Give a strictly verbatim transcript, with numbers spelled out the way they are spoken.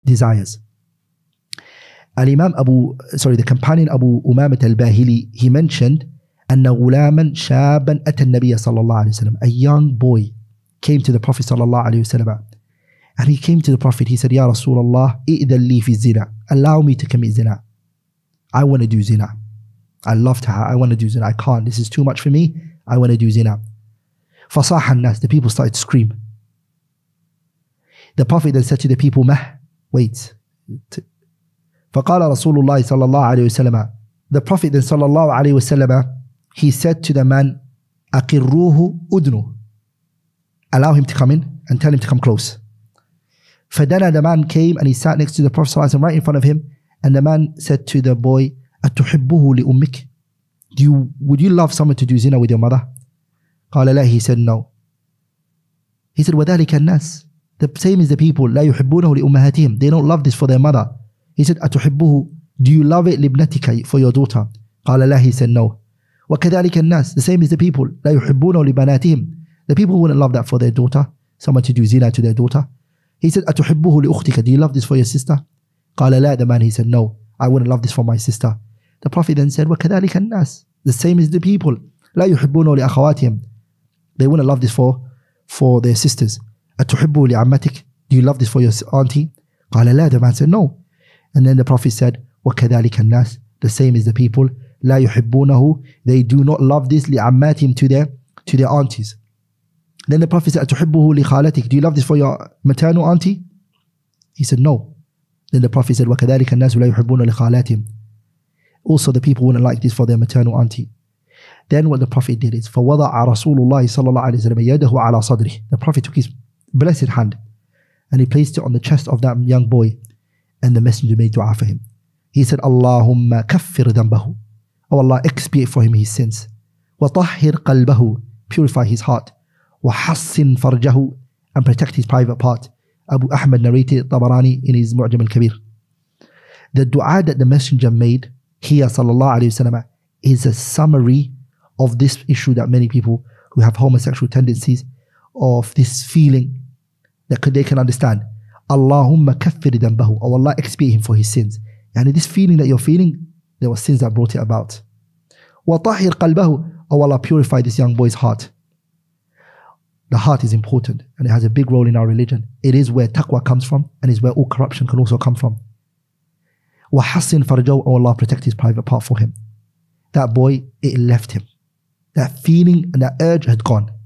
desires. Al-Imam Abu, sorry, the companion Abu Umamat al-Bahili, he mentioned, أن غلاما شابا أتى النبي صلى الله عليه وسلم. A young boy came to the Prophet صلى الله عليه وسلم. And he came to the Prophet, he said, Ya Rasulullah, إِئْذَنْ لِي فِي الزِّنَا. Allow me to commit zina. I want to do zina. I love her, I want to do zina. I can't, this is too much for me. I want to do zina. فَصَاحَ النَّاسِ. The people started to scream. The Prophet then said to the people, Mah, wait. فَقَالَ رَسُولُ اللَّهِ صَلَّى اللَّهُ عَلَيْهِ وسلم. The Prophet then صلى الله عليه وسلم, he said to the man, أَقِرُّوهُ أُدْنُ. Allow him to come in and tell him to come close. فَدَنَا. The man came and he sat next to the Prophet ﷺ, right in front of him. And the man said to the boy, أَتُحِبُّهُ لِأُمِّكِ. Do you, would you love someone to do zina with your mother? قال لا. He said no. He said وَذَلِكَ النَّاسِ. The same as the people, لا يحبونه لأمهاتهم. They don't love this for their mother. He said أتحبه. Do you love it لابنتك, for your daughter? قال لا. He said no. وكذلك الناس. The same as the people, لا يحبونه لبناتهم. The people wouldn't love that for their daughter, someone to do zina to their daughter. He said أتحبه لأختك. Do you love this for your sister? قال لا. The man, he said no, I wouldn't love this for my sister. The Prophet then said وكذلك الناس. The same as the people, لا يحبونه لأخواتهم. They wouldn't love this for, for their sisters. أتحبه لعمتك. Do you love this for your auntie? قال لا. The man said no. And then the Prophet said وكذلك الناس. The same as the people, لا يحبونه. They do not love this لعماتهم, to their, to their aunties. Then the Prophet said أتحبه لخالتك. Do you love this for your maternal auntie? He said no. Then the Prophet said وكذلك الناس لا يحبون لخالاتهم. Also the people wouldn't like this for their maternal auntie. Then what the Prophet did is فَوَضَعَ رَسُولُ اللَّهِ صَلَّى اللَّهُ عَلَيْهِ وسلم يَدَهُ عَلَى صَدْرِهِ. The Prophet took his blessed hand and he placed it on the chest of that young boy, and the Messenger made dua for him. He said, Allahumma kaffir dhanbahu. Oh Allah, expiate for him his sins. وَطَهِّرْ قَلْبَهُ. Purify his heart. وَحَسِّنْ فَرْجَهُ. And protect his private part. Abu Ahmad narrated Tabarani in his Mu'jam al-Kabir. The dua that the Messenger made here, sallallahu alayhi wa sallam, is a summary of this issue that many people who have homosexual tendencies, of this feeling that could, they can understand. Allahumma kaffir dhanbahu. Oh Allah, expiate him for his sins. And this feeling that you're feeling, there were sins that brought it about. Wa tahhir qalbahu. Oh Allah, purify this young boy's heart. The heart is important and it has a big role in our religion. It is where taqwa comes from and is where all corruption can also come from. Wa hassin farjahu. Oh Allah, protect his private part for him. That boy, it left him. That feeling and that urge had gone.